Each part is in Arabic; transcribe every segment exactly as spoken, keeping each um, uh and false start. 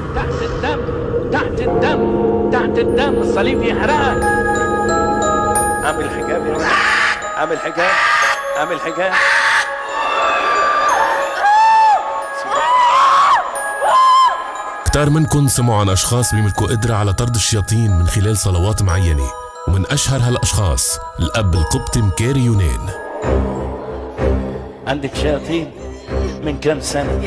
تحت الدم، تحت الدم، تحت الدم، الصليب يحرقك. اعمل حجاب يا ولد، اعمل حجاب، اعمل حجاب. كتار منكم سمعوا عن أشخاص بيملكوا قدرة على طرد الشياطين من خلال صلوات معينة، ومن أشهر هالأشخاص الأب القبطي مكاري يونان. عندك شياطين من كم سنة؟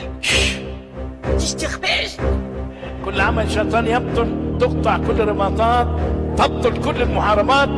تستخبئش. كل عمل شيطان يبطل، تقطع كل الرباطات، تبطل كل المحاربات.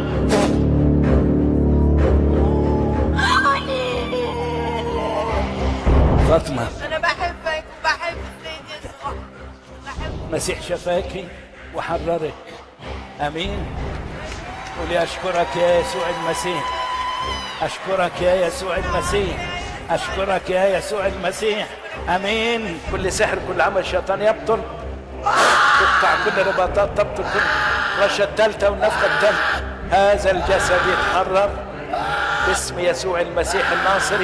فاطمة أنا بحبك وبحب السيد يسوع. بحبك. مسيح شفاكي وحررك. امين. قولي اشكرك يا يسوع المسيح، اشكرك يا يسوع المسيح، اشكرك يا يسوع المسيح. امين. كل سحر، كل عمل شيطان يبطل، تقطع كل رباطات، تبطل كل رشة الثالثة والنفخة الثالثة. هذا الجسد يتحرر باسم يسوع المسيح الناصري.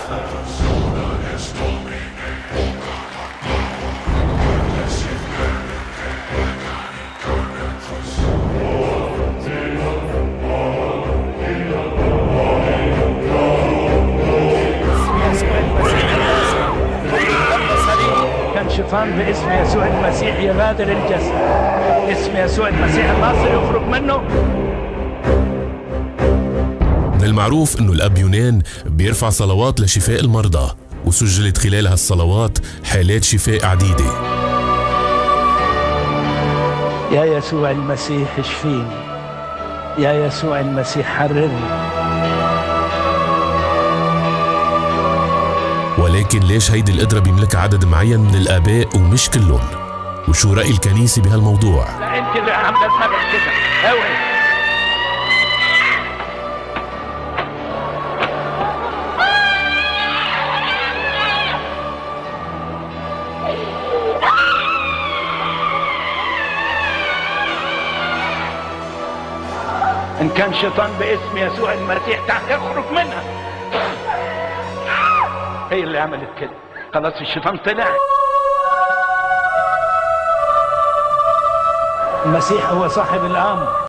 كان شيطان باسم يسوع المسيح يغادر الجسد، اسم يسوع المسيح الناصر يخرج منه. من المعروف انه الاب يونان بيرفع صلوات لشفاء المرضى، وسجلت خلال هالصلوات حالات شفاء عديدة. يا يسوع المسيح اشفيني، يا يسوع المسيح حررني. ولكن ليش هيدي القدرة بيملكها عدد معين من الآباء ومش كلهم؟ وشو رأي الكنيسة بهالموضوع؟ لا انت اللي عامله دماغك كده، اوعي. ان كان شيطان باسم يسوع المسيح تعال اخرج منها. هي اللي عملت كده، خلاص الشيطان طلع. المسيح هو صاحب الامر.